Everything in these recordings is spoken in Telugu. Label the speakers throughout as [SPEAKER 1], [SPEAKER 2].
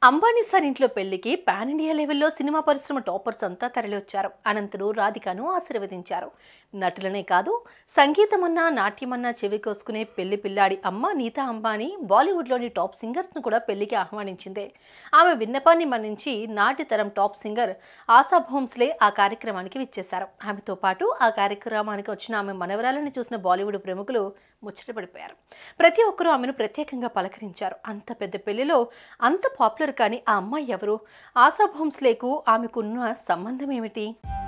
[SPEAKER 1] అంబానీ సార్ ఇంట్లో పెళ్లికి పాన్ ఇండియా లెవెల్లో సినిమా పరిశ్రమ టాపర్స్ అంతా తరలివచ్చారు. అనంతరం రాధికను ఆశీర్వదించారు. నటులనే కాదు, సంగీతమన్నా నాట్యమన్నా చెవి కోసుకునే పెళ్లి పిల్లాడి అమ్మ నీతా అంబానీ బాలీవుడ్లోని టాప్ సింగర్స్ను కూడా పెళ్లికి ఆహ్వానించింది. ఆమె విన్నపాన్ని మన్నించి నాటి తరం టాప్ సింగర్ ఆశా భోంస్లే ఆ కార్యక్రమానికి విచ్చేశారు. ఆమెతో పాటు ఆ కార్యక్రమానికి వచ్చిన ఆమె మనవరాలని చూసిన బాలీవుడ్ ప్రముఖులు ముచ్చటపడిపోయారు. ప్రతి ఒక్కరూ ఆమెను ప్రత్యేకంగా పలకరించారు. అంత పెద్ద పెళ్లిలో అంత పాపులర్ కానీ ఆ అమ్మాయి ఎవరు? ఆశా భోంస్లేకు ఆమెకున్న సంబంధం ఏమిటి?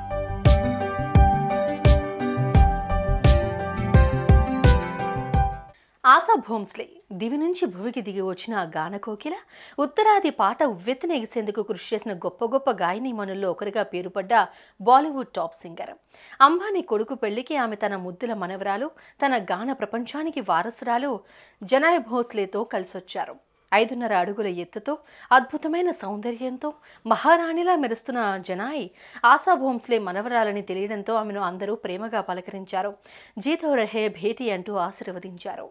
[SPEAKER 1] ఆశా భోంస్లే దివి నుంచి భువికి దిగి వచ్చిన గాన కోకిల, ఉత్తరాది పాట ఉవ్వెత్తున ఎగిసేందుకు కృషి చేసిన గొప్ప గొప్ప గాయనీమణుల్లో ఒకరిగా పేరుపడ్డ బాలీవుడ్ టాప్ సింగర్. అంబానీ కొడుకు పెళ్లికి ఆమె తన ముద్దుల మనవరాలు, తన గాన ప్రపంచానికి వారసురాలు జనాయ్ భోంస్లేతో కలిసొచ్చారు. 5.5 అడుగుల ఎత్తుతో, అద్భుతమైన సౌందర్యంతో మహారాణిలా మెరుస్తున్న జనాయ్ ఆశా భోంస్లే మనవరాలని తెలియడంతో ఆమెను అందరూ ప్రేమగా పలకరించారు. జీతో రహే భేటీ అంటూ ఆశీర్వదించారు.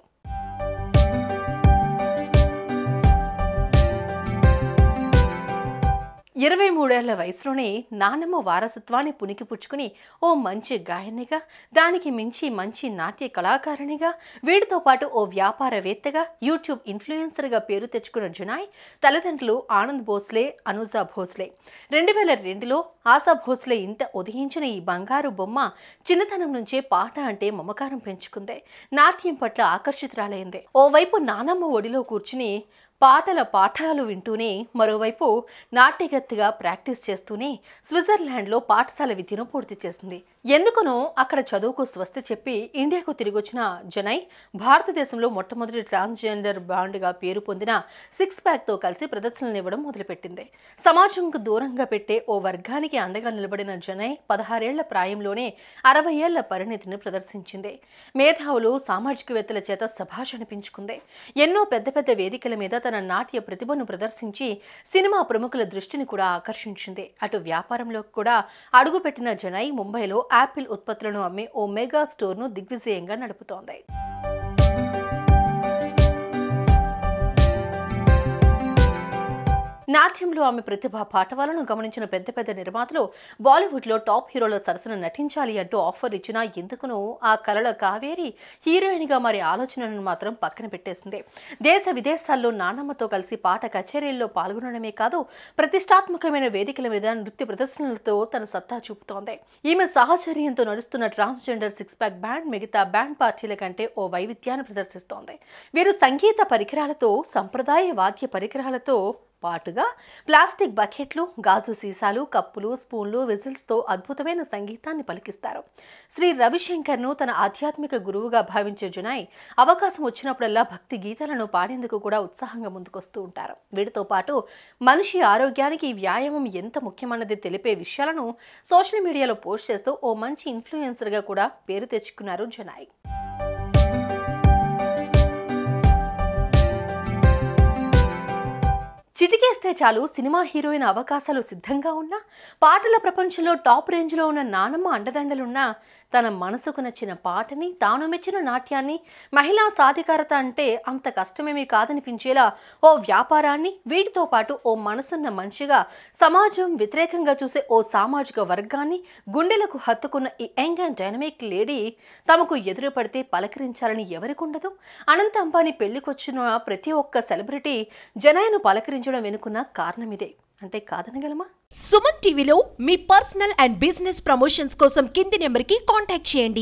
[SPEAKER 1] 23 ఏళ్ల వయసులోనే నానమ్మ వారసత్వాన్ని పుణికిపుచ్చుకుని ఓ మంచి గాయనిగా, దానికి మించి మంచి నాట్య కళాకారిణిగా, వీటితో పాటు ఓ వ్యాపారవేత్తగా, యూట్యూబ్ ఇన్ఫ్లుయెన్సర్గా పేరు తెచ్చుకున్న జనాయ్ తల్లిదండ్రులు ఆనంద్ భోంస్లే, అనుజా భోంస్లే. 2002లో ఆశా భోంస్లే ఇంట ఉదయించిన ఈ బంగారు బొమ్మ చిన్నతనం నుంచే పాట అంటే మమకారం పెంచుకుంది. నాట్యం పట్ల ఆకర్షితురాలైంది. ఓవైపు నానమ్మ ఒడిలో కూర్చుని పాటల పాఠాలు వింటూనే, మరోవైపు నాట్యగత్తిగా ప్రాక్టీస్ చేస్తూనే స్విట్జర్లాండ్లో పాఠశాల విద్యను పూర్తి చేసింది. ఎందుకునో అక్కడ చదువుకు స్వస్తి చెప్పి ఇండియాకు తిరిగొచ్చిన జనాయ్ భారతదేశంలో మొట్టమొదటి ట్రాన్స్జెండర్ బాండ్గా పేరు పొందిన సిక్స్ ప్యాక్తో కలిసి ప్రదర్శనలు ఇవ్వడం మొదలుపెట్టింది. సమాజంకు దూరంగా పెట్టే ఓ వర్గానికి అండగా నిలబడిన జనాయ్ 16 ఏళ్ల ప్రాయంలోనే 60 ఏళ్ల పరిణితిని ప్రదర్శించింది. మేధావులు, సామాజికవేత్తల చేత శభాష్ అనిపించుకుంది. ఎన్నో పెద్ద పెద్ద వేదికల మీద తన నాట్య ప్రతిభను ప్రదర్శించి సినిమా ప్రముఖుల దృష్టిని కూడా ఆకర్షించింది. అటు వ్యాపారంలో కూడా అడుగుపెట్టిన జనాయ్ ముంబైలో యాపిల్ ఉత్పత్తులను అమ్మే ఓ మెగా స్టోర్ను దిగ్విజయంగా నడుపుతోంది. నాట్యంలో ఆమె ప్రతిభా పాఠవాలను గమనించిన పెద్ద పెద్ద నిర్మాతలు బాలీవుడ్లో టాప్ హీరోల సరసన నటించాలి అంటూ ఆఫర్ ఇచ్చినా ఎందుకునో ఆ కలల కావేరి హీరోయిన్గా మారే ఆలోచనను మాత్రం పక్కన పెట్టేసింది. దేశ విదేశాల్లో నానమ్మతో కలిసి పాట కచేరీల్లో పాల్గొనడమే కాదు, ప్రతిష్టాత్మకమైన వేదికల మీద నృత్య ప్రదర్శనలతో తన సత్తా చూపుతోంది. ఈమె సాహచర్యంతో నడుస్తున్న ట్రాన్స్జెండర్ సిక్స్ ప్యాక్ బ్యాండ్ మిగతా బ్యాండ్ పార్టీల కంటే ఓ వైవిధ్యాన్ని ప్రదర్శిస్తోంది. వీరు సంగీత పరికరాలతో, సంప్రదాయ వాద్య పరికరాలతో పాటుగా ప్లాస్టిక్ బకెట్లు, గాజు సీసాలు, కప్పులు, స్పూన్లు, విజిల్స్తో అద్భుతమైన సంగీతాన్ని పలికిస్తారు. శ్రీ రవిశంకర్ను తన ఆధ్యాత్మిక గురువుగా భావించే జనాయ్ అవకాశం వచ్చినప్పుడల్లా భక్తి గీతాలను పాడేందుకు కూడా ఉత్సాహంగా ముందుకొస్తూ ఉంటారు. వీటితో పాటు మనిషి ఆరోగ్యానికి వ్యాయామం ఎంత ముఖ్యమన్నది తెలిపే విషయాలను సోషల్ మీడియాలో పోస్ట్ చేస్తూ ఓ మంచి ఇన్ఫ్లుయెన్సర్గా కూడా పేరు తెచ్చుకున్నారు జనాయ్. చిటికేస్తే చాలు సినిమా హీరోయిన్ అవకాశాలు సిద్ధంగా ఉన్నా, పాటల ప్రపంచంలో టాప్ రేంజ్లో ఉన్న నానమ్మ అండదండలున్నా, తన మనసుకు నచ్చిన పాటని, తాను మెచ్చిన నాట్యాన్ని, మహిళా సాధికారత అంటే అంత కష్టమేమీ కాదనిపించేలా ఓ వ్యాపారాన్ని, వీటితో పాటు ఓ మనసున్న మనిషిగా సమాజం వ్యతిరేకంగా చూసే ఓ సామాజిక వర్గాన్ని గుండెలకు హత్తుకున్న ఈ యంగ్ అండ్ డైనమిక్ లేడీ తమకు ఎదురుపడితే పలకరించాలని ఎవరికుండదు? అనంత అంబానీ పెళ్లికొచ్చిన ప్రతి ఒక్క సెలబ్రిటీ జనాయ్ను పలకరించడం వెనుకున్న కారణం ఇదే అంటే కాదనగలమా?
[SPEAKER 2] సుమన్ టీవీలో మీ పర్సనల్ అండ్ బిజినెస్ ప్రమోషన్స్ కోసం కింది నెంబర్కి కాంటాక్ట్ చేయండి.